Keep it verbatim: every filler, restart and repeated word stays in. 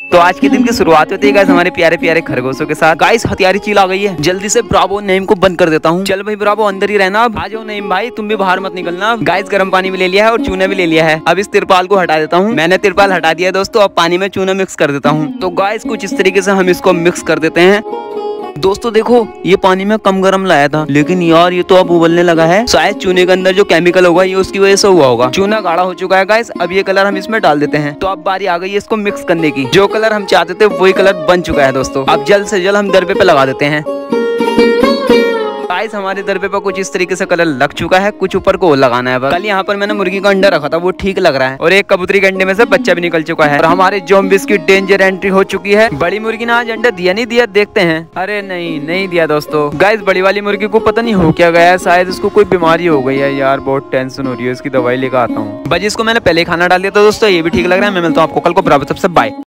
तो आज के दिन की शुरुआत होती है गाइस हमारे प्यारे प्यारे खरगोशों के साथ। गाइस हथियारी चील आ गई है, जल्दी से ब्रावो नेम को बंद कर देता हूँ। चल भाई ब्रावो अंदर ही रहना, अब आ जाओ नेम भाई, तुम भी बाहर मत निकलना। गाइस गर्म पानी भी ले लिया है और चूना भी ले लिया है। अब इस तिरपाल को हटा देता हूँ। मैंने तिरपाल हटा दिया दोस्तों, अब पानी में चूना मिक्स कर देता हूँ। तो गाइस कुछ इस तरीके से हम इसको मिक्स कर देते हैं। दोस्तों देखो ये पानी में कम गरम लाया था, लेकिन यार ये तो अब उबलने लगा है। शायद चूने के अंदर जो केमिकल होगा ये उसकी वजह से हुआ होगा। चूना गाढ़ा हो चुका है गाइस, अब ये कलर हम इसमें डाल देते हैं। तो अब बारी आ गई है इसको मिक्स करने की। जो कलर हम चाहते थे वही कलर बन चुका है दोस्तों। अब जल्द से जल्द हम दरबे पे लगा देते हैं। गाइस हमारे दरबे पर कुछ इस तरीके से कलर लग चुका है, कुछ ऊपर को लगाना है। कल यहाँ पर मैंने मुर्गी का अंडा रखा था, वो ठीक लग रहा है, और एक कबूतरी के अंडे में से बच्चा भी निकल चुका है। और हमारे ज़ॉम्बीज़ की डेंजर एंट्री हो चुकी है। बड़ी मुर्गी ने आज अंडा दिया नहीं दिया देखते हैं। अरे नहीं नहीं दिया दोस्तों। गाइस बड़ी वाली मुर्गी को पता नहीं हो क्या गया है, शायद इसको कोई बीमारी हो गई है। यार बहुत टेंशन हो रही है, इसकी दवाई लेकर आता हूँ। बस इसको मैंने पहले खाना डाल दिया था दोस्तों, ये भी ठीक लग रहा है। मैं मिलता हूँ आपको कल को बराबर। सबसे बाय।